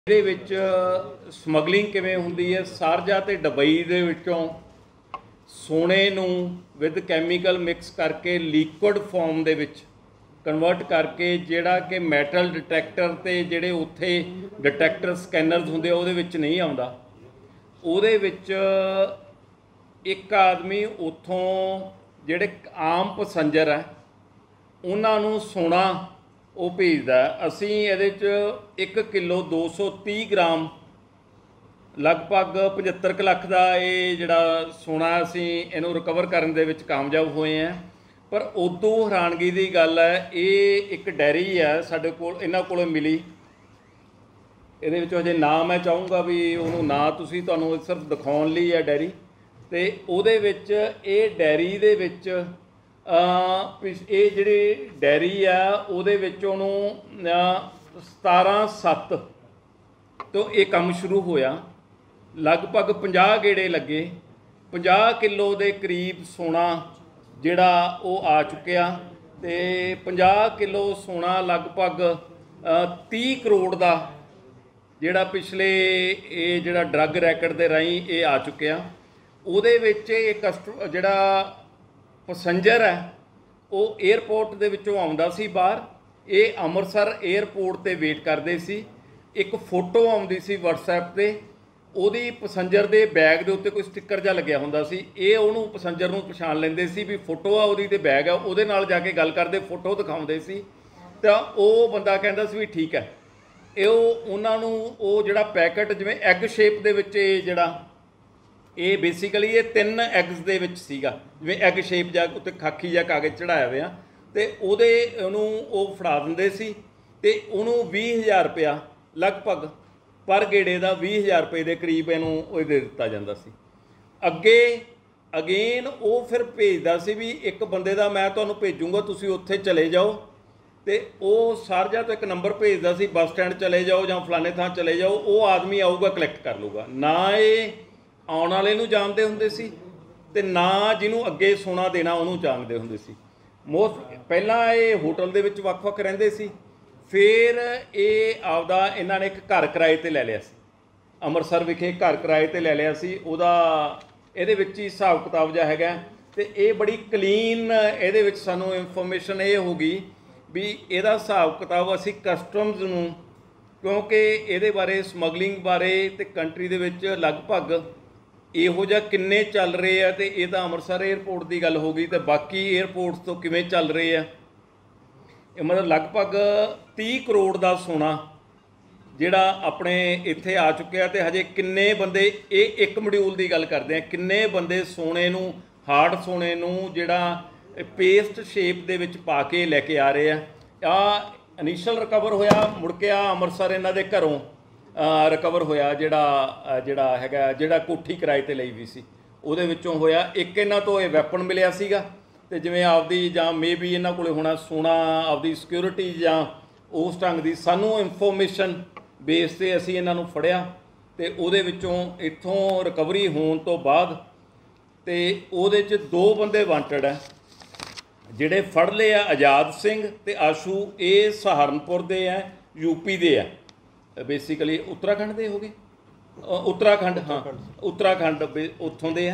ਇਹਦੇ ਵਿੱਚ ਸਮਗਲਿੰਗ ਕਿਵੇਂ ਹੁੰਦੀ ਹੈ। ਸਾਰਜਾ ਤੇ ਦੁਬਈ ਦੇ ਵਿੱਚੋਂ ਸੋਨੇ ਨੂੰ ਵਿਦ ਕੈਮੀਕਲ ਮਿਕਸ ਕਰਕੇ ਲਿਕੁਇਡ ਫਾਰਮ ਦੇ ਵਿੱਚ ਕਨਵਰਟ ਕਰਕੇ ਜਿਹੜਾ ਕਿ ਮੈਟਲ ਡਿਟੈਕਟਰ ਤੇ ਜਿਹੜੇ ਉੱਥੇ ਡਿਟੈਕਟਰ ਸਕੈਨਰਸ ਹੁੰਦੇ ਉਹਦੇ ਵਿੱਚ ਨਹੀਂ ਆਉਂਦਾ। ਉਹਦੇ ਵਿੱਚ ਇੱਕ ਆਦਮੀ ਉੱਥੋਂ ਜਿਹੜੇ ਆਮ ਪੈਸੰਜਰ ਹੈ ਉਹਨਾਂ ਨੂੰ ਸੋਨਾ ਉਹ ਭੇਜਦਾ। ਅਸੀਂ ਇਹਦੇ 'ਚ 1 ਕਿਲੋ 230 ਗ੍ਰਾਮ ਲਗਭਗ 75 ਲੱਖ ਦਾ ਇਹ ਜਿਹੜਾ ਸੋਨਾ ਅਸੀਂ ਇਹਨੂੰ ਰਿਕਵਰ ਕਰਨ ਦੇ ਵਿੱਚ ਕਾਮਯਾਬ ਹੋਏ ਹਾਂ। ਪਰ ਉਦੋਂ ਹੈਰਾਨਗੀ ਦੀ ਗੱਲ ਹੈ, ਇਹ ਇੱਕ ਡੈਰੀ ਹੈ ਸਾਡੇ ਕੋਲ, ਇਹਨਾਂ ਕੋਲੋਂ ਮਿਲੀ। ਇਹਦੇ ਵਿੱਚ ਹਜੇ ਨਾਂ ਮੈਂ ਚਾਹੂੰਗਾ ਵੀ ਉਹਨੂੰ ਨਾਂ ਤੁਸੀਂ ਤੁਹਾਨੂੰ ਸਿਰਫ ਦਿਖਾਉਣ ਲਈ ਹੈ ਡੈਰੀ। ਅਤੇ ਉਹਦੇ ਵਿੱਚ ਇਹ ਡੈਰੀ ਦੇ ਵਿੱਚ ਇਹ ਜਿਹੜੀ ਡੈਰੀ ਆ ਉਹਦੇ ਵਿੱਚ ਉਹਨੂੰ 17/7 ਤੋਂ ਇਹ ਕੰਮ ਸ਼ੁਰੂ ਹੋਇਆ। ਲਗਭਗ 50 ਗੇੜੇ ਲੱਗੇ। 50 ਕਿਲੋ ਦੇ ਕਰੀਬ ਸੋਨਾ ਜਿਹੜਾ ਉਹ ਆ ਚੁੱਕਿਆ ਅਤੇ 50 ਕਿਲੋ ਸੋਨਾ ਲਗਭਗ 30 ਕਰੋੜ ਦਾ ਜਿਹੜਾ ਪਿਛਲੇ ਇਹ ਜਿਹੜਾ ਡਰੱਗ ਰੈਕਟ ਦੇ ਰਾਹੀਂ ਇਹ ਆ ਚੁੱਕਿਆ। ਉਹਦੇ ਵਿੱਚ ਇਹ ਜਿਹੜਾ ਪੈਸੰਜਰ ਹੈ ਉਹ ਏਅਰਪੋਰਟ ਦੇ ਵਿੱਚੋਂ ਆਉਂਦਾ ਸੀ ਬਾਹਰ, ਇਹ ਅੰਮ੍ਰਿਤਸਰ ਏਅਰਪੋਰਟ 'ਤੇ ਵੇਟ ਕਰਦੇ ਸੀ। ਇੱਕ ਫੋਟੋ ਆਉਂਦੀ ਸੀ ਵਟਸਐਪ 'ਤੇ, ਉਹਦੀ ਪੈਸੰਜਰ ਦੇ ਬੈਗ ਦੇ ਉੱਤੇ ਕੋਈ ਸਟਿੱਕਰ ਜਿਹਾ ਲੱਗਿਆ ਹੁੰਦਾ ਸੀ। ਇਹ ਉਹਨੂੰ ਪੈਸੰਜਰ ਨੂੰ ਪਛਾਣ ਲੈਂਦੇ ਸੀ ਵੀ ਫੋਟੋ ਆ ਉਹਦੀ ਤੇ ਬੈਗ ਆ, ਉਹਦੇ ਨਾਲ ਜਾ ਕੇ ਗੱਲ ਕਰਦੇ, ਫੋਟੋ ਦਿਖਾਉਂਦੇ ਸੀ ਤਾਂ ਉਹ ਬੰਦਾ ਕਹਿੰਦਾ ਸੀ ਵੀ ਠੀਕ ਹੈ। ਇਹ ਉਹਨਾਂ ਨੂੰ ਉਹ ਜਿਹੜਾ ਪੈਕਟ ਜਿਵੇਂ ਐਗ ਸ਼ੇਪ ਦੇ ਵਿੱਚ ਇਹ ਜਿਹੜਾ ਇਹ ਬੇਸਿਕਲੀ ਇਹ 3 ਐਗਸ ਦੇ ਵਿੱਚ ਸੀਗਾ, ਜਿਵੇਂ ਐਗ ਸ਼ੇਪ ਜਾਂ ਉੱਤੇ ਖਾਕੀ ਜਾਂ ਕਾਗਜ਼ ਚੜਾਇਆ ਹੋਇਆ, ਅਤੇ ਉਹਨੂੰ ਉਹ ਫੜਾ ਦਿੰਦੇ ਸੀ ਅਤੇ ਉਹਨੂੰ 20,000 ਰੁਪਇਆ ਲਗਭਗ ਪਰ ਗੇੜੇ ਦਾ 20,000 ਰੁਪਏ ਦੇ ਕਰੀਬ ਇਹਨੂੰ ਉਹ ਦੇ ਦਿੱਤਾ ਜਾਂਦਾ ਸੀ। ਅੱਗੇ ਅਗੇਨ ਉਹ ਫਿਰ ਭੇਜਦਾ ਸੀ ਵੀ ਇੱਕ ਬੰਦੇ ਦਾ ਮੈਂ ਤੁਹਾਨੂੰ ਭੇਜੂੰਗਾ, ਤੁਸੀਂ ਉੱਥੇ ਚਲੇ ਜਾਓ, ਅਤੇ ਉਹ ਸਾਰਜਾ ਤੋਂ ਇੱਕ ਨੰਬਰ ਭੇਜਦਾ ਸੀ, ਬੱਸ ਸਟੈਂਡ ਚਲੇ ਜਾਓ ਜਾਂ ਫਲਾਣੇ ਥਾਂ ਚਲੇ ਜਾਓ, ਉਹ ਆਦਮੀ ਆਊਗਾ ਕਲੈਕਟ ਕਰ ਲੂਗਾ। ਨਾ ਇਹ ਆਉਣ ਵਾਲੇ ਨੂੰ ਜਾਣਦੇ ਹੁੰਦੇ ਸੀ ਅਤੇ ਨਾ ਜਿਹਨੂੰ ਅੱਗੇ ਸੋਨਾ ਦੇਣਾ ਉਹਨੂੰ ਜਾਣਦੇ ਹੁੰਦੇ ਸੀ। ਪਹਿਲਾਂ ਇਹ ਹੋਟਲ ਦੇ ਵਿੱਚ ਵੱਖ-ਵੱਖ ਰਹਿੰਦੇ ਸੀ, ਫਿਰ ਇਹ ਆਪਦਾ ਇਹਨਾਂ ਨੇ ਇੱਕ ਘਰ ਕਿਰਾਏ 'ਤੇ ਲੈ ਲਿਆ ਸੀ, ਅੰਮ੍ਰਿਤਸਰ ਵਿਖੇ ਘਰ ਕਿਰਾਏ 'ਤੇ ਲੈ ਲਿਆ ਸੀ। ਉਹਦਾ ਇਹਦੇ ਵਿੱਚ ਹੀ ਹਿਸਾਬ ਕਿਤਾਬ ਜਿਹਾ ਹੈਗਾ ਅਤੇ ਇਹ ਬੜੀ ਕਲੀਨ ਇਹਦੇ ਵਿੱਚ ਸਾਨੂੰ ਇਨਫੋਰਮੇਸ਼ਨ ਇਹ ਹੋ ਗਈ ਵੀ ਇਹਦਾ ਹਿਸਾਬ ਕਿਤਾਬ ਅਸੀਂ ਕਸਟਮਜ਼ ਨੂੰ, ਕਿਉਂਕਿ ਇਹਦੇ ਬਾਰੇ ਸਮਗਲਿੰਗ ਬਾਰੇ ਅਤੇ ਕੰਟਰੀ ਦੇ ਵਿੱਚ ਲਗਭਗ ਇਹੋ ਜਿਹਾ ਕਿੰਨੇ ਚੱਲ ਰਹੇ ਆ, ਅਤੇ ਇਹ ਤਾਂ ਅੰਮ੍ਰਿਤਸਰ ਏਅਰਪੋਰਟ ਦੀ ਗੱਲ ਹੋ ਗਈ, ਅਤੇ ਬਾਕੀ ਏਅਰਪੋਰਟਸ ਤੋਂ ਕਿਵੇਂ ਚੱਲ ਰਹੇ ਆ। ਇਹ ਮਤਲਬ ਲਗਭਗ 30 ਕਰੋੜ ਦਾ ਸੋਨਾ ਜਿਹੜਾ ਆਪਣੇ ਇੱਥੇ ਆ ਚੁੱਕਿਆ। ਅਤੇ ਹਜੇ ਕਿੰਨੇ ਬੰਦੇ, ਇਹ ਇੱਕ ਮੋਡਿਊਲ ਦੀ ਗੱਲ ਕਰਦੇ ਆ, ਕਿੰਨੇ ਬੰਦੇ ਸੋਨੇ ਨੂੰ, ਹਾਰਡ ਸੋਨੇ ਨੂੰ ਜਿਹੜਾ ਪੇਸਟ ਸ਼ੇਪ ਦੇ ਵਿੱਚ ਪਾ ਕੇ ਲੈ ਕੇ ਆ ਰਹੇ ਆ। ਇਨੀਸ਼ੀਅਲ ਰਿਕਵਰ ਹੋਇਆ, ਮੁੜ ਕੇ ਅੰਮ੍ਰਿਤਸਰ ਇਹਨਾਂ ਦੇ ਘਰੋਂ ਰਿਕਵਰ ਹੋਇਆ ਜਿਹੜਾ ਹੈਗਾ, ਜਿਹੜਾ ਕੋਠੀ ਕਿਰਾਏ 'ਤੇ ਲਈ ਵੀ ਸੀ ਉਹਦੇ ਵਿੱਚੋਂ ਹੋਇਆ। ਇੱਕ ਇਹਨਾਂ ਤੋਂ ਇਹ ਵੈਪਨ ਮਿਲਿਆ ਸੀਗਾ, ਅਤੇ ਜਿਵੇਂ ਆਪਦੀ ਜਾਂ ਮੇ ਬੀ ਇਹਨਾਂ ਕੋਲ ਹੋਣਾ ਸੋਨਾ ਆਪਦੀ ਸਿਕਿਉਰਿਟੀ ਜਾਂ ਉਸ ਢੰਗ ਦੀ ਸਾਨੂੰ ਇਨਫੋਰਮੇਸ਼ਨ ਬੇਸ 'ਤੇ ਅਸੀਂ ਇਹਨਾਂ ਨੂੰ ਫੜਿਆ, ਅਤੇ ਉਹਦੇ ਵਿੱਚੋਂ ਇੱਥੋਂ ਰਿਕਵਰੀ ਹੋਣ ਤੋਂ ਬਾਅਦ ਅਤੇ ਉਹਦੇ 'ਚ 2 ਬੰਦੇ ਵਾਂਟਡ ਹੈ ਜਿਹੜੇ ਫੜ ਲਏ ਆ, ਆਜ਼ਾਦ ਸਿੰਘ ਅਤੇ ਆਸ਼ੂ। ਇਹ ਸਹਾਰਨਪੁਰ ਦੇ ਹੈ, ਯੂਪੀ ਦੇ ਹੈ, ਬੇਸਿਕਲੀ ਉੱਤਰਾਖੰਡ ਦੇ ਹੋ ਗਏ, ਉੱਤਰਾਖੰਡ, ਹਾਂ ਉੱਤਰਾਖੰਡ ਉੱਥੋਂ ਦੇ ਆ।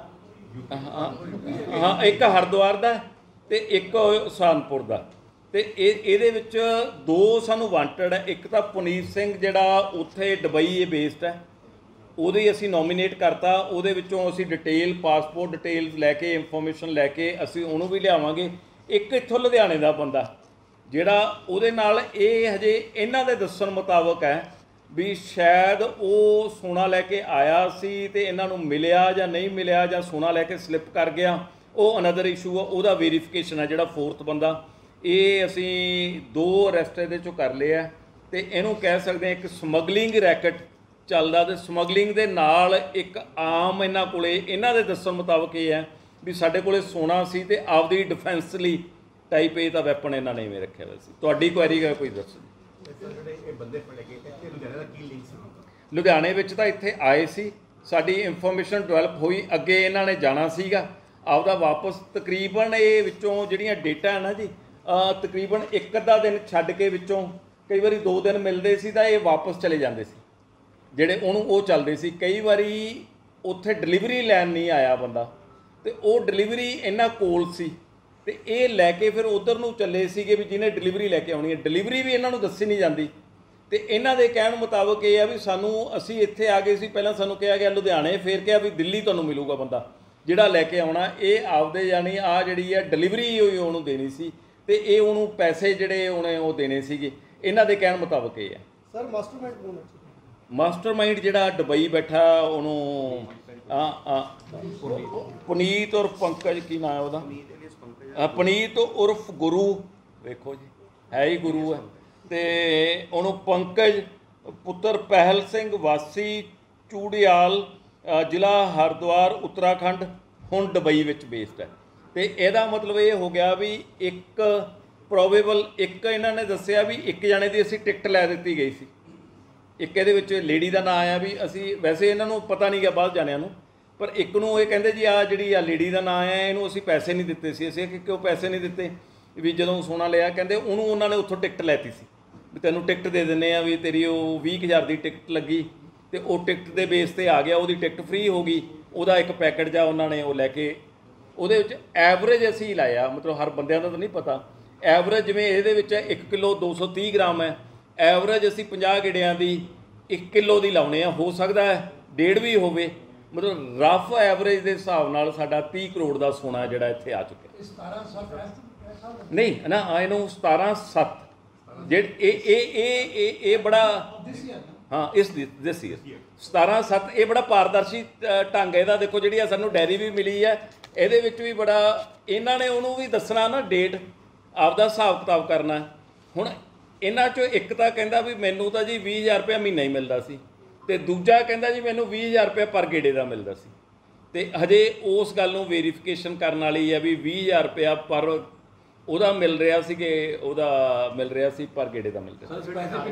ਹਾਂ ਇੱਕ ਹਰਿਦੁਆਰ ਦਾ ਅਤੇ ਇੱਕ ਸਹਾਰਨਪੁਰ ਦਾ। ਅਤੇ ਇਹਦੇ ਵਿੱਚ 2 ਸਾਨੂੰ ਵਾਂਟਡ ਹੈ। ਇੱਕ ਤਾਂ ਪੁਨੀਤ ਸਿੰਘ ਜਿਹੜਾ ਉੱਥੇ ਦੁਬਈ ਬੇਸਡ ਹੈ, ਉਹਦੀ ਅਸੀਂ ਨੋਮੀਨੇਟ ਕਰਤਾ। ਉਹਦੇ ਵਿੱਚੋਂ ਅਸੀਂ ਡਿਟੇਲ ਪਾਸਪੋਰਟ ਡਿਟੇਲਸ ਲੈ ਕੇ, ਇਨਫੋਰਮੇਸ਼ਨ ਲੈ ਕੇ ਅਸੀਂ ਉਹਨੂੰ ਵੀ ਲਿਆਵਾਂਗੇ। ਇੱਕ ਇੱਥੋਂ ਲੁਧਿਆਣੇ ਦਾ ਬੰਦਾ ਜਿਹੜਾ ਉਹਦੇ ਨਾਲ ਇਹ ਹਜੇ ਇਹਨਾਂ ਦੇ ਦੱਸਣ ਮੁਤਾਬਕ ਹੈ ਵੀ ਸ਼ਾਇਦ ਉਹ ਸੋਨਾ ਲੈ ਕੇ ਆਇਆ ਸੀ ਅਤੇ ਇਹਨਾਂ ਨੂੰ ਮਿਲਿਆ ਜਾਂ ਨਹੀਂ ਮਿਲਿਆ, ਜਾਂ ਸੋਨਾ ਲੈ ਕੇ ਸਲਿੱਪ ਕਰ ਗਿਆ, ਉਹ ਅਨਦਰ ਇਸ਼ੂ ਆ, ਉਹਦਾ ਵੈਰੀਫਿਕੇਸ਼ਨ ਹੈ। ਜਿਹੜਾ 4th ਬੰਦਾ, ਇਹ ਅਸੀਂ 2 ਅਰੈਸਟ ਇਹਦੇ 'ਚੋਂ ਕਰ ਲਏ ਆ, ਅਤੇ ਇਹਨੂੰ ਕਹਿ ਸਕਦੇ ਹਾਂ ਇੱਕ ਸਮਗਲਿੰਗ ਰੈਕਟ ਚੱਲਦਾ। ਅਤੇ ਸਮਗਲਿੰਗ ਦੇ ਨਾਲ ਇੱਕ ਆਮ ਇਹਨਾਂ ਕੋਲ, ਇਹਨਾਂ ਦੇ ਦੱਸਣ ਮੁਤਾਬਕ ਇਹ ਹੈ ਵੀ ਸਾਡੇ ਕੋਲ ਸੋਨਾ ਸੀ ਅਤੇ ਆਪਦੀ ਡਿਫੈਂਸ ਲਈ ਟਾਈਪ ਏ ਦਾ ਵੈਪਨ ਇਹਨਾਂ ਨੇ ਇਵੇਂ ਰੱਖਿਆ ਹੋਇਆ ਸੀ। ਤੁਹਾਡੀ ਕੁਐਰੀ ਹੈ ਕੋਈ ਦੱਸੋ। ਲੁਧਿਆਣੇ ਵਿੱਚ ਤਾਂ ਇੱਥੇ ਆਏ ਸੀ, ਸਾਡੀ ਇਨਫੋਰਮੇਸ਼ਨ ਡਿਵੈਲਪ ਹੋਈ, ਅੱਗੇ ਇਹਨਾਂ ਨੇ ਜਾਣਾ ਸੀਗਾ ਆਪਦਾ ਵਾਪਸ। ਤਕਰੀਬਨ ਇਹ ਵਿੱਚੋਂ ਜਿਹੜੀਆਂ ਡੇਟਾ ਹੈ ਨਾ ਜੀ, ਤਕਰੀਬਨ 1 ਅੱਧਾ ਦਿਨ ਛੱਡ ਕੇ ਵਿੱਚੋਂ ਕਈ ਵਾਰੀ 2 ਦਿਨ ਮਿਲਦੇ ਸੀ ਤਾਂ ਇਹ ਵਾਪਸ ਚਲੇ ਜਾਂਦੇ ਸੀ, ਜਿਹੜੇ ਉਹਨੂੰ ਉਹ ਚੱਲਦੇ ਸੀ। ਕਈ ਵਾਰੀ ਉੱਥੇ ਡਿਲੀਵਰੀ ਲੈਣ ਨਹੀਂ ਆਇਆ ਬੰਦਾ, ਤੇ ਉਹ ਡਿਲੀਵਰੀ ਇਹਨਾਂ ਕੋਲ ਸੀ, ਤੇ ਇਹ ਲੈ ਕੇ ਫਿਰ ਉਧਰ ਨੂੰ ਚੱਲੇ ਸੀਗੇ ਵੀ ਜਿਹਨੇ ਡਿਲੀਵਰੀ ਲੈ ਕੇ ਆਉਣੀ ਹੈ। ਡਿਲੀਵਰੀ ਵੀ ਇਹਨਾਂ ਨੂੰ ਦੱਸੀ ਨਹੀਂ ਜਾਂਦੀ, ਤੇ ਇਹਨਾਂ ਦੇ ਕਹਿਣ ਮੁਤਾਬਕ ਇਹ ਆ ਵੀ ਅਸੀਂ ਇੱਥੇ ਆ ਗਏ ਸੀ, ਪਹਿਲਾਂ ਸਾਨੂੰ ਕਿਹਾ ਗਿਆ ਲੁਧਿਆਣੇ, ਫਿਰ ਕਿਹਾ ਵੀ ਦਿੱਲੀ ਤੁਹਾਨੂੰ ਮਿਲੂਗਾ ਬੰਦਾ ਜਿਹੜਾ ਲੈ ਕੇ ਆਉਣਾ। ਇਹ ਆਪਦੇ ਯਾਨੀ ਆ ਜਿਹੜੀ ਆ ਡਿਲੀਵਰੀ ਉਹਨੂੰ ਦੇਣੀ ਸੀ, ਤੇ ਇਹ ਉਹਨੂੰ ਪੈਸੇ ਜਿਹੜੇ ਉਹਨੇ ਉਹ ਦੇਣੇ ਸੀਗੇ। ਇਹਨਾਂ ਦੇ ਕਹਿਣ ਮੁਤਾਬਕ ਇਹ ਆ। ਸਰ ਮਾਸਟਰਮਾਈਂਡ ਕੌਣ ਹੈ? ਮਾਸਟਰਮਾਈਂਡ ਜਿਹੜਾ ਦੁਬਈ ਬੈਠਾ ਉਹਨੂੰ ਪੁਨੀਤ ਔਰ ਪੰਕਜ, ਕੀ ਨਾਮ ਹੈ ਉਹਦਾ, ਪੁਨੀਤ ਉਰਫ ਗੁਰੂ, ਵੇਖੋ ਜੀ ਹੈ ਹੀ ਗੁਰੂ ਹੈ, ਤੇ ਉਹਨੂੰ ਪੰਕਜ ਪੁੱਤਰ ਪਹਿਲ ਸਿੰਘ ਵਾਸੀ ਚੂੜੀਆਲ ਜ਼ਿਲ੍ਹਾ ਹਰਿਦੁਆਰ ਉੱਤਰਾਖੰਡ, ਹੁਣ ਦੁਬਈ ਵਿੱਚ ਬੇਸਡ ਹੈ। ਤੇ ਇਹਦਾ ਮਤਲਬ ਇਹ ਹੋ ਗਿਆ ਵੀ ਇੱਕ ਪ੍ਰੋਬੇਬਲ, ਇੱਕ ਇਹਨਾਂ ਨੇ ਦੱਸਿਆ ਵੀ ਇੱਕ ਜਾਣੇ ਦੀ ਅਸੀਂ ਟਿਕਟ ਲੈ ਦਿੱਤੀ ਗਈ ਸੀ, ਇੱਕ ਇਹਦੇ ਵਿੱਚ ਲੇਡੀ ਦਾ ਨਾਂ ਆਇਆ ਵੀ ਅਸੀਂ, ਵੈਸੇ ਇਹਨਾਂ ਨੂੰ ਪਤਾ ਨਹੀਂ ਗਿਆ ਬਾਹਰ ਜਾਣਿਆਂ ਨੂੰ, ਪਰ ਇੱਕ ਨੂੰ ਇਹ ਕਹਿੰਦੇ ਜੀ ਆ ਜਿਹੜੀ ਆ ਲੇਡੀ ਦਾ ਨਾਂ ਆਇਆ ਇਹਨੂੰ ਅਸੀਂ ਪੈਸੇ ਨਹੀਂ ਦਿੱਤੇ ਸੀ। ਅਸੀਂ ਕਿ ਕਿਉਂ ਪੈਸੇ ਨਹੀਂ ਦਿੱਤੇ, ਵੀ ਜਦੋਂ ਸੋਨਾ ਲਿਆ ਕਹਿੰਦੇ ਉਹਨੂੰ ਉਹਨਾਂ ਨੇ ਉੱਥੋਂ ਟਿਕਟ ਲੈਤੀ ਸੀ ਵੀ ਤੈਨੂੰ ਟਿਕਟ ਦੇ ਦਿੰਦੇ ਆ, ਵੀ ਤੇਰੀ ਉਹ 20,000 ਦੀ ਟਿਕਟ ਲੱਗੀ, ਤੇ ਉਹ ਟਿਕਟ ਦੇ ਬੇਸ ਤੇ ਆ ਗਿਆ, ਉਹਦੀ ਟਿਕਟ ਫ੍ਰੀ ਹੋ ਗਈ, ਉਹਦਾ ਇੱਕ ਪੈਕਟ ਜਾ ਉਹਨਾਂ ਨੇ ਉਹ ਲੈ ਕੇ, ਉਹਦੇ ਵਿੱਚ ਐਵਰੇਜ ਅਸੀਂ ਲਾਇਆ, ਮਤਲਬ ਹਰ ਬੰਦਿਆਂ ਦਾ ਤਾਂ ਨਹੀਂ ਪਤਾ, ਐਵਰੇਜ ਜਿਵੇਂ ਇਹਦੇ ਵਿੱਚ 1 ਕਿਲੋ 230 ਗ੍ਰਾਮ ਹੈ, ਐਵਰੇਜ ਅਸੀਂ 50 ਗੇੜਿਆਂ ਦੀ 1 ਕਿਲੋ ਦੀ ਲਾਉਣੇ ਆ, ਹੋ ਸਕਦਾ ਹੈ 1.5 ਵੀ ਹੋਵੇ, ਮਤਲਬ ਰਫ ਐਵਰੇਜ ਦੇ ਹਿਸਾਬ ਨਾਲ ਸਾਡਾ 30 ਕਰੋੜ ਦਾ ਸੋਨਾ ਜਿਹੜਾ ਇੱਥੇ ਆ ਚੁੱਕਿਆ। 17 ਨਹੀਂ ਨਾ, ਇਹਨੂੰ 17.7 ਜਿਹੜੇ ਇਹ ਬੜਾ, ਹਾਂ ਇਸ ਦਿਸ ਈਅਰ 17.7, ਇਹ ਬੜਾ ਪਾਰਦਰਸ਼ੀ ਢੰਗ ਇਹਦਾ। ਦੇਖੋ ਜਿਹੜੀ ਆ ਸਾਨੂੰ ਡੈਰੀ ਵੀ ਮਿਲੀ ਹੈ, ਇਹਦੇ ਵਿੱਚ ਵੀ ਬੜਾ ਇਹਨਾਂ ਨੇ ਉਹਨੂੰ ਵੀ ਦੱਸਣਾ ਨਾ, ਡੇਟ ਆਪਦਾ ਹਿਸਾਬ ਕਿਤਾਬ ਕਰਨਾ। ਹੁਣ ਇਹਨਾਂ 'ਚੋਂ ਇੱਕ ਤਾਂ ਕਹਿੰਦਾ ਵੀ ਮੈਨੂੰ ਤਾਂ ਜੀ 20,000 ਰੁਪਇਆ ਮਹੀਨਾ ਹੀ ਮਿਲਦਾ ਸੀ, ਤੇ ਦੂਜਾ ਕਹਿੰਦਾ ਜੀ ਮੈਨੂੰ 20,000 ਰੁਪਇਆ ਪਰ ਗੇੜੇ ਦਾ ਮਿਲਦਾ ਸੀ, ਤੇ ਹਜੇ ਉਸ ਗੱਲ ਨੂੰ ਵੈਰੀਫਿਕੇਸ਼ਨ ਕਰਨ ਵਾਲੀ ਹੈ ਵੀ 20,000 ਰੁਪਇਆ ਪਰ ਉਹਦਾ ਮਿਲ ਰਿਹਾ ਸੀ ਕਿ ਉਹਦਾ ਮਿਲ ਰਿਹਾ ਸੀ ਪਰ ਗੇੜੇ ਦਾ ਮਿਲ ਰਿਹਾ।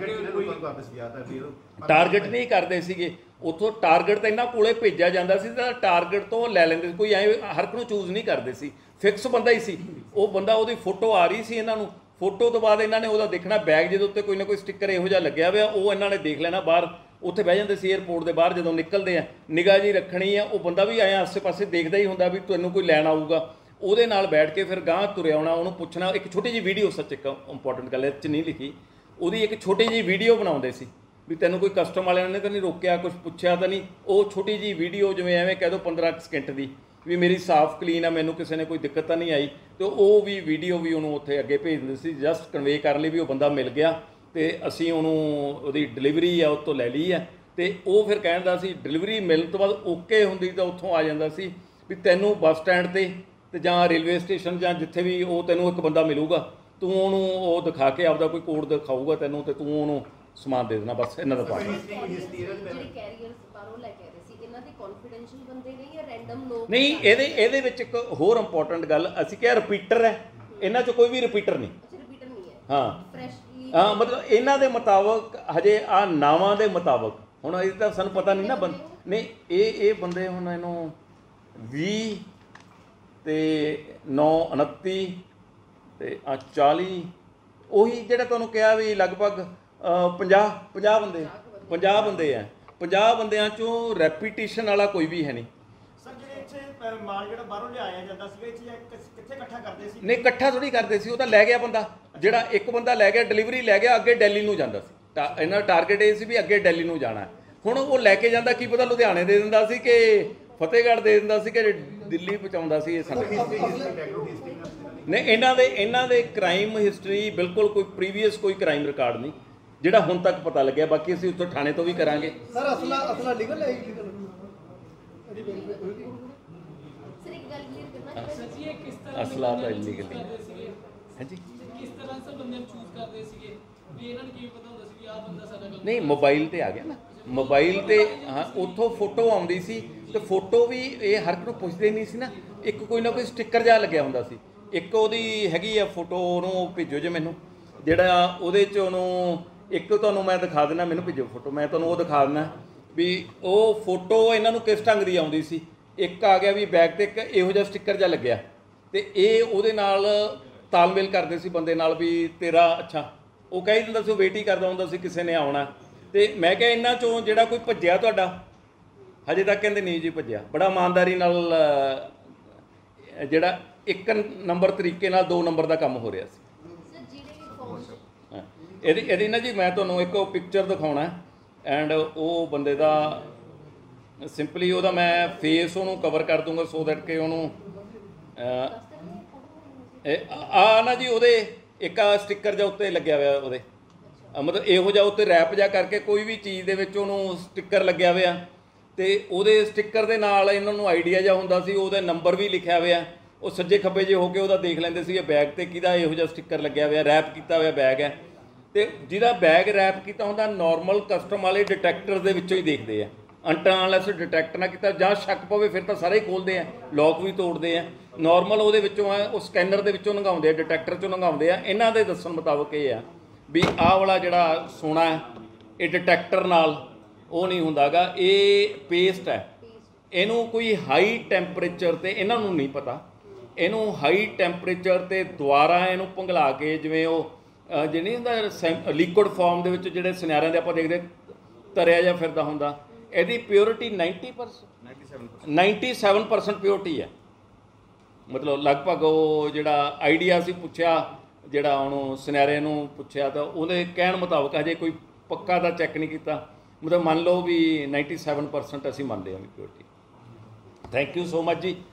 ਟਾਰਗੇਟ ਨਹੀਂ ਕਰਦੇ ਸੀਗੇ, ਉੱਥੋਂ ਟਾਰਗੇਟ ਤਾਂ ਇਹਨਾਂ ਕੋਲੇ ਭੇਜਿਆ ਜਾਂਦਾ ਸੀ, ਤਾਂ ਟਾਰਗੇਟ ਤੋਂ ਲੈ ਲੈਂਦੇ ਸੀ, ਕੋਈ ਐ ਹਰ ਇੱਕ ਨੂੰ ਚੂਜ਼ ਨਹੀਂ ਕਰਦੇ ਸੀ, ਫਿਕਸ ਬੰਦਾ ਹੀ ਸੀ ਉਹ ਬੰਦਾ। ਉਹਦੀ ਫੋਟੋ ਆ ਰਹੀ ਸੀ ਇਹਨਾਂ ਨੂੰ, ਫੋਟੋ ਤੋਂ ਬਾਅਦ ਇਹਨਾਂ ਨੇ ਉਹਦਾ ਦੇਖਣਾ, ਬੈਗ ਜਿਹਦੇ ਉੱਤੇ ਕੋਈ ਨਾ ਕੋਈ ਸਟਿੱਕਰ ਇਹੋ ਜਿਹਾ ਲੱਗਿਆ ਹੋਇਆ ਉਹ ਇਹਨਾਂ ਨੇ ਦੇਖ ਲੈਣਾ, ਬਾਹਰ ਉੱਥੇ ਬਹਿ ਜਾਂਦੇ ਸੀ ਏਅਰਪੋਰਟ ਦੇ ਬਾਹਰ, ਜਦੋਂ ਨਿਕਲਦੇ ਆ ਨਿਗਾਹ ਜੀ ਰੱਖਣੀ ਆ, ਉਹ ਬੰਦਾ ਵੀ ਆਇਆ ਆਸੇ ਪਾਸੇ ਦੇਖਦਾ ਹੀ ਹੁੰਦਾ ਵੀ ਤੈਨੂੰ ਕੋਈ ਲੈਣ ਆਊਗਾ, ਉਹਦੇ ਨਾਲ ਬੈਠ ਕੇ ਫਿਰ ਗਾਂਹ ਤੁਰਿਆ ਆਉਣਾ, ਉਹਨੂੰ ਪੁੱਛਣਾ। ਇੱਕ ਛੋਟੀ ਜਿਹੀ ਵੀਡੀਓ, ਸੱਚ ਇੱਕ ਇੰਪੋਰਟੈਂਟ ਗੱਲ ਇਹ 'ਚ ਨਹੀਂ ਲਿਖੀ, ਉਹਦੀ ਇੱਕ ਛੋਟੀ ਜਿਹੀ ਵੀਡੀਓ ਬਣਾਉਂਦੇ ਸੀ ਵੀ ਤੈਨੂੰ ਕੋਈ ਕਸਟਮ ਵਾਲਿਆਂ ਨੇ ਤਾਂ ਨਹੀਂ ਰੋਕਿਆ, ਕੁਛ ਪੁੱਛਿਆ ਤਾਂ ਨਹੀਂ, ਉਹ ਛੋਟੀ ਜਿਹੀ ਵੀਡੀਓ ਜਿਵੇਂ ਐਵੇਂ ਕਹਿ ਦਿਓ 15 ਸਕਿੰਟ ਦੀ, ਵੀ ਮੇਰੀ ਸਾਫ਼ ਕਲੀਨ ਆ, ਮੈਨੂੰ ਕਿਸੇ ਨੇ ਕੋਈ ਦਿੱਕਤ ਤਾਂ ਨਹੀਂ ਆਈ, ਤੇ ਉਹ ਵੀ ਵੀਡੀਓ ਵੀ ਉਹਨੂੰ ਉੱਥੇ ਅੱਗੇ ਭੇਜ ਦਿੰਦੇ ਸੀ, ਜਸਟ ਕਨਵੇ ਕਰਨ ਲਈ ਵੀ ਉਹ ਬੰਦਾ ਮਿਲ ਗਿਆ ਤੇ ਅਸੀਂ ਉਹਨੂੰ ਉਹਦੀ ਡਿਲੀਵਰੀ ਆ ਉਹ ਤੋਂ ਲੈ ਲਈ ਹੈ। ਤੇ ਉਹ ਫਿਰ ਕਹਿੰਦਾ ਸੀ ਡਿਲੀਵਰੀ ਮਿਲਣ ਤੋਂ ਬਾਅਦ ਓਕੇ ਹੁੰਦੀ ਤਾਂ ਉੱਥੋਂ ਆ ਜਾਂਦਾ ਸੀ ਵੀ ਤੈਨੂੰ ਬੱਸ ਸਟੈਂਡ ਤੇ ਜਾਂ ਰੇਲਵੇ ਸਟੇਸ਼ਨ ਜਾਂ ਜਿੱਥੇ ਵੀ ਉਹ ਤੈਨੂੰ ਇੱਕ ਬੰਦਾ ਮਿਲੂਗਾ, ਤੂੰ ਉਹਨੂੰ ਉਹ ਦਿਖਾ ਕੇ ਆਪਦਾ ਕੋਈ ਕੋਡ ਦਿਖਾਊਗਾ ਤੈਨੂੰ, ਤੇ ਤੂੰ ਉਹਨੂੰ ਸਮਾਨ ਦੇ ਦੇਣਾ, ਬਸ ਇਹਨਾਂ ਦਾ ਪਾਰਟ। ਨਹੀਂ, ਇਹਦੇ ਵਿੱਚ ਇੱਕ ਹੋਰ ਇੰਪੋਰਟੈਂਟ ਗੱਲ, ਅਸੀਂ ਕਿਹਾ ਰਿਪੀਟਰ ਹੈ, ਇਹਨਾਂ 'ਚ ਕੋਈ ਵੀ ਰਿਪੀਟਰ ਨਹੀਂ। ਹਾਂ ਮਤਲਬ ਇਹਨਾਂ ਦੇ ਮੁਤਾਬਕ ਹਜੇ ਆ ਨਾਵਾਂ ਦੇ ਮੁਤਾਬਕ, ਹੁਣ ਇਹ ਤਾਂ ਸਾਨੂੰ ਪਤਾ ਨਹੀਂ ਨਾ ਨਹੀਂ, ਇਹ ਬੰਦੇ ਹੁਣ ਇਹਨੂੰ 20 ਤੇ 9 29 ਤੇ 40, ਉਹੀ ਜਿਹੜਾ ਤੁਹਾਨੂੰ ਕਿਹਾ ਵੀ ਲਗਭਗ 50 ਬੰਦੇ 50 ਬੰਦੇ ਆ। 50 ਬੰਦਿਆਂ 'ਚੋਂ ਰੈਪੀਟੀਸ਼ਨ ਵਾਲਾ ਕੋਈ ਵੀ ਹੈ ਨਹੀਂ। ਸਰ ਜਿਹੜੇ ਇੱਥੇ ਮਾਲ ਜਿਹੜਾ ਬਾਹਰੋਂ ਲਿਆਇਆ ਜਾਂਦਾ ਸੀਗਾ, ਇੱਥੇ ਕਿੱਥੇ ਇਕੱਠਾ ਕਰਦੇ ਸੀ? ਨਹੀਂ, ਇਕੱਠਾ ਥੋੜੀ ਕਰਦੇ ਸੀ, ਉਹ ਤਾਂ ਲੈ ਗਿਆ ਬੰਦਾ, ਜਿਹੜਾ ਇੱਕ ਬੰਦਾ ਲੈ ਗਿਆ, ਡਿਲੀਵਰੀ ਲੈ ਗਿਆ, ਅੱਗੇ ਦਿੱਲੀ ਨੂੰ ਜਾਂਦਾ ਸੀ। ਇਹਨਾਂ ਦਾ ਟਾਰਗੇਟ ਇਹ ਸੀ ਵੀ ਅੱਗੇ ਦਿੱਲੀ ਨੂੰ ਜਾਣਾ। ਹੁਣ ਉਹ ਲੈ ਕੇ ਜਾਂਦਾ, ਕੀ ਪਤਾ ਲੁਧਿਆਣੇ ਦੇ ਦਿੰਦਾ ਸੀ ਕਿ ਫਤਿਹਗੜ੍ਹ ਦੇ ਦਿੰਦਾ ਸੀ ਕਿ ਦਿੱਲੀ ਪਹੁੰਚਾਉਂਦਾ ਸੀ। ਇਹ ਸਾਡੇ ਨਹੀਂ, ਇਹਨਾਂ ਦੇ ਕ੍ਰਾਈਮ ਹਿਸਟਰੀ ਬਿਲਕੁਲ ਕੋਈ ਪ੍ਰੀਵੀਅਸ ਕੋਈ ਕ੍ਰਾਈਮ ਰਿਕਾਰਡ ਨਹੀਂ ਜਿਹੜਾ ਹੁਣ ਤੱਕ ਪਤਾ ਲੱਗਿਆ। ਬਾਕੀ ਅਸੀਂ ਉੱਥੋਂ ਥਾਣੇ ਤੋਂ ਵੀ ਕਰਾਂਗੇ। ਸਰ ਅਸਲਾ ਲੀਗਲ ਹੈ? ਇਲੀਗਲ ਅਸਲਾ ਤਾਂ ਇਲੀਗਲ ਹੈ ਜੀ। ਕਿਸ ਤਰ੍ਹਾਂ ਸਰ ਬੰਦੇ ਨੂੰ ਚੂਜ਼ ਕਰਦੇ ਸੀਗੇ ਵੀ ਇਹਨਾਂ ਨੂੰ ਕੀ ਪਤਾ ਹੁੰਦਾ ਸੀ ਵੀ ਆਹ ਬੰਦਾ ਸਾਡਾ ਗਲਤ? ਨਹੀਂ, ਮੋਬਾਈਲ ਤੇ ਆ ਗਿਆ ਨਾ, ਮੋਬਾਈਲ ਤੇ ਹਾਂ, ਉੱਥੋਂ ਫੋਟੋ ਆਉਂਦੀ ਸੀ, ਤੇ ਫੋਟੋ ਵੀ ਇਹ ਹਰ ਇੱਕ ਨੂੰ ਪੁੱਛਦੇ ਨਹੀਂ ਸੀ ਨਾ, ਇੱਕ ਕੋਈ ਨਾ ਕੋਈ ਸਟਿੱਕਰ ਜਿਹਾ ਲੱਗਿਆ ਹੁੰਦਾ ਸੀ। ਇੱਕ ਉਹਦੀ ਹੈਗੀ ਆ ਫੋਟੋ, ਉਹਨੂੰ ਭੇਜੋ ਜੇ ਮੈਨੂੰ, ਜਿਹੜਾ ਉਹਦੇ 'ਚ ਉਹਨੂੰ ਇੱਕ ਤੁਹਾਨੂੰ ਮੈਂ ਦਿਖਾ ਦੇਣਾ, ਮੈਨੂੰ ਭੇਜੋ ਫੋਟੋ, ਮੈਂ ਤੁਹਾਨੂੰ ਉਹ ਦਿਖਾ ਦੇਣਾ ਵੀ ਉਹ ਫੋਟੋ ਇਹਨਾਂ ਨੂੰ ਕਿਸ ਢੰਗ ਦੀ ਆਉਂਦੀ ਸੀ। ਇੱਕ ਆ ਗਿਆ ਵੀ ਬੈਗ ਤੇ ਇੱਕ ਇਹੋ ਜਿਹਾ ਸਟਿੱਕਰ ਜਿਹਾ ਲੱਗਿਆ, ਤੇ ਇਹ ਉਹਦੇ ਨਾਲ ਤਾਲਮੇਲ ਕਰਦੇ ਸੀ ਬੰਦੇ ਨਾਲ ਵੀ ਤੇਰਾ ਅੱਛਾ ਉਹ ਕਹਿ ਦਿੰਦਾ ਸੀ, ਉਹ ਵੇਟ ਹੀ ਕਰਦਾ ਹੁੰਦਾ ਸੀ ਕਿਸੇ ਨੇ ਆਉਣਾ। ਤੇ ਮੈਂ ਕਿਹਾ ਇਹਨਾਂ ਚੋਂ ਜਿਹੜਾ ਕੋਈ ਭੱਜਿਆ ਤੁਹਾਡਾ? ਹਜੇ ਤੱਕ ਕਹਿੰਦੇ ਨਹੀਂ ਜੀ ਭੱਜਿਆ। ਬੜਾ ਇਮਾਨਦਾਰੀ ਨਾਲ ਜਿਹੜਾ 1 ਨੰਬਰ ਤਰੀਕੇ ਨਾਲ 2 ਨੰਬਰ ਦਾ ਕੰਮ ਹੋ ਰਿਹਾ ਸੀ। ਹਾਂ, ਇਹਦੀ ਨਾ ਜੀ ਮੈਂ ਤੁਹਾਨੂੰ ਇੱਕ ਪਿਕਚਰ ਦਿਖਾਉਣਾ ਐਂਡ ਉਹ ਬੰਦੇ ਦਾ ਸਿੰਪਲੀ ਉਹਦਾ ਮੈਂ ਫੇਸ ਉਹਨੂੰ ਕਵਰ ਕਰ ਦੂੰਗਾ ਸੋ ਦੈਟ ਕਿ ਉਹਨੂੰ ਆ ਨਾ ਜੀ ਉਹਦੇ ਇੱਕ ਸਟਿੱਕਰ ਜਿਹਾ ਉੱਤੇ ਲੱਗਿਆ ਹੋਇਆ ਉਹਦੇ, ਮਤਲਬ ਇਹੋ ਜਿਹਾ ਉੱਤੇ ਰੈਪ ਜਿਹਾ ਕਰਕੇ ਕੋਈ ਵੀ ਚੀਜ਼ ਦੇ ਵਿੱਚ ਉਹਨੂੰ ਸਟਿੱਕਰ ਲੱਗਿਆ ਹੋਇਆ ਤੇ ਉਹਦੇ ਸਟਿੱਕਰ ਦੇ ਨਾਲ ਇਹਨਾਂ ਨੂੰ ਆਈਡੀਆ ਜਿਹਾ ਹੁੰਦਾ ਸੀ, ਉਹਦਾ ਨੰਬਰ ਵੀ ਲਿਖਿਆ ਹੋਇਆ। ਉਹ ਸੱਜੇ ਖੱਬੇ ਜੇ ਹੋ ਕੇ ਉਹਦਾ ਦੇਖ ਲੈਂਦੇ ਸੀ ਇਹ ਬੈਗ ਤੇ ਕਿਹਦਾ ਇਹੋ ਜਿਹਾ ਸਟਿੱਕਰ ਲੱਗਿਆ ਹੋਇਆ, ਰੈਪ ਕੀਤਾ ਹੋਇਆ ਬੈਗ ਹੈ। ਤੇ ਜਿਹਦਾ ਬੈਗ ਰੈਪ ਕੀਤਾ ਹੁੰਦਾ ਨਾਰਮਲ ਕਸਟਮ ਵਾਲੇ ਡਿਟੈਕਟਰ ਦੇ ਵਿੱਚੋਂ ਹੀ ਦੇਖਦੇ ਆ, ਅਨਲੈਸ ਡਿਟੈਕਟ ਨਾ ਕੀਤਾ ਜਾਂ ਸ਼ੱਕ ਪਵੇ ਫਿਰ ਤਾਂ ਸਾਰੇ ਹੀ ਖੋਲ੍ਹਦੇ ਆ, ਲੋਕ ਵੀ ਤੋੜਦੇ ਆ। ਨਾਰਮਲ ਉਹਦੇ ਵਿੱਚੋਂ ਆ, ਉਹ ਸਕੈਨਰ ਦੇ ਵਿੱਚੋਂ ਲੰਘਾਉਂਦੇ ਆ, ਡਿਟੈਕਟਰ 'ਚੋਂ ਲੰਘਾਉਂਦੇ ਆ। ਇਹਨਾਂ ਦੇ ਦੱਸਣ ਮੁਤਾਬਕ ਇਹ ਆ ਵੀ ਆਹ ਵਾਲਾ ਜਿਹੜਾ ਸੋਨਾ ਹੈ ਇਹ ਡਿਟੈਕਟਰ ਨਾਲ ਉਹ ਨਹੀਂ ਹੁੰਦਾ ਗਾ, ਇਹ ਪੇਸਟ ਹੈ। ਇਹਨੂੰ ਕੋਈ ਹਾਈ ਟੈਂਪਰੇਚਰ 'ਤੇ, ਇਹਨਾਂ ਨੂੰ ਨਹੀਂ ਪਤਾ, ਇਹਨੂੰ ਹਾਈ ਟੈਂਪਰੇਚਰ 'ਤੇ ਦੁਬਾਰਾ ਇਹਨੂੰ ਪਿਘਲਾ ਕੇ, ਜਿਵੇਂ ਉਹ ਜੇ ਨਹੀਂ ਹੁੰਦਾ ਲਿਕੁਇਡ ਫਾਰਮ ਦੇ ਵਿੱਚ ਜਿਹੜੇ ਸੁਨਿਆਰਿਆਂ ਦੇ ਆਪਾਂ ਦੇਖਦੇ ਤਰਿਆ ਜਿਹਾ ਫਿਰਦਾ ਹੁੰਦਾ, ਇਹਦੀ ਪਿਓਰਿਟੀ 97% ਪਿਓਰਿਟੀ ਹੈ। ਮਤਲਬ ਲਗਭਗ ਉਹ ਜਿਹੜਾ ਆਈਡੀਆ ਸੀ ਪੁੱਛਿਆ, ਜਿਹੜਾ ਉਹਨੂੰ ਸੁਨਿਆਰੇ ਨੂੰ ਪੁੱਛਿਆ ਤਾਂ ਉਹਦੇ ਕਹਿਣ ਮੁਤਾਬਕ ਹਜੇ ਕੋਈ ਪੱਕਾ ਤਾਂ ਚੈੱਕ ਨਹੀਂ ਕੀਤਾ, ਮਤਲਬ ਮੰਨ ਲਓ ਵੀ 97% ਅਸੀਂ ਮੰਨਦੇ ਹਾਂ ਵੀ purity. Thank you so much ਜੀ।